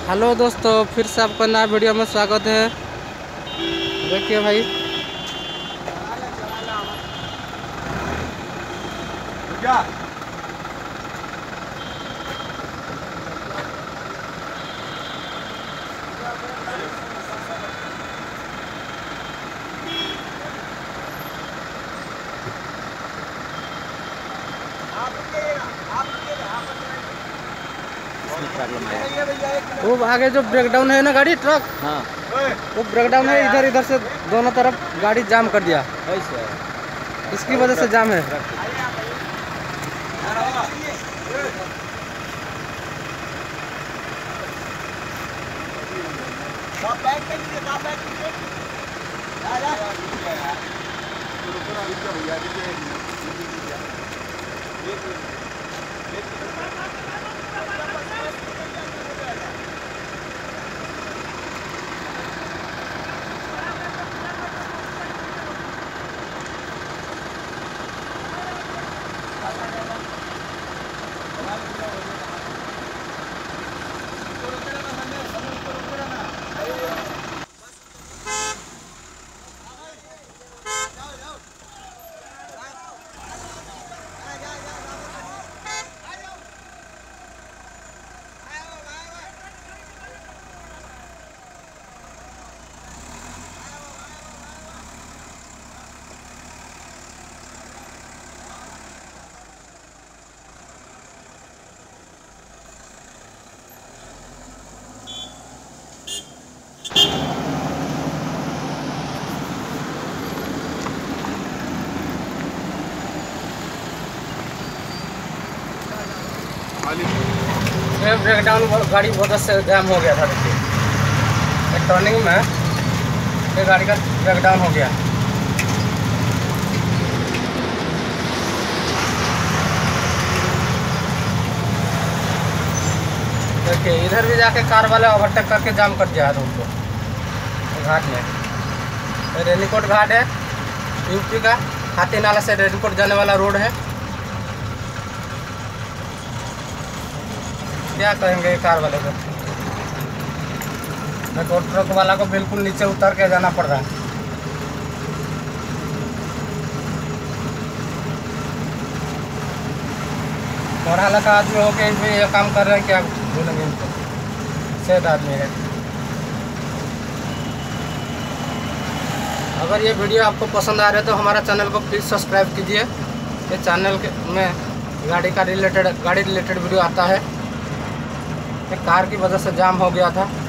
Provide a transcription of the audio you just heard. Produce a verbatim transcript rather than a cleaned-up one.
Hello दोस्तों, फिर से आपका नया वीडियो में स्वागत है। देखिए भाई, क्या वो आगे जो ब्रेकडाउन है ना गाड़ी ट्रक, हाँ वो ब्रेकडाउन है। इधर इधर से दोनों तरफ गाड़ी जाम कर दिया, ऐसे इसकी वजह से जाम है। ये ब्रेकडाउन गाड़ी बहुत से जाम हो गया था। देखिए टर्निंग में ये गाड़ी का ब्रेकडाउन हो गया। देखिए इधर भी जाके कार वाले ओवरटेक करके जाम कर दिया रोड को, घाट में। ये रेनीकोट घाट है यूपी का, हाथी नाला से रेनीकोट जाने वाला रोड है। क्या कहेंगे कार वाले को, देखो ट्रक वाला को बिल्कुल नीचे उतर के जाना पड़ रहा है। और हालांकि आदमी हो के भी ये काम कर रहे हैं, क्या बोलेंगे इनको, सेठ आदमी है। अगर ये वीडियो आपको पसंद आ रहा है तो हमारा चैनल को प्लीज़ सब्सक्राइब कीजिए। ये चैनल के में गाड़ी का रिलेटेड गाड़ी रिलेटेड वीडियो आता है। कार की वजह से जाम हो गया था।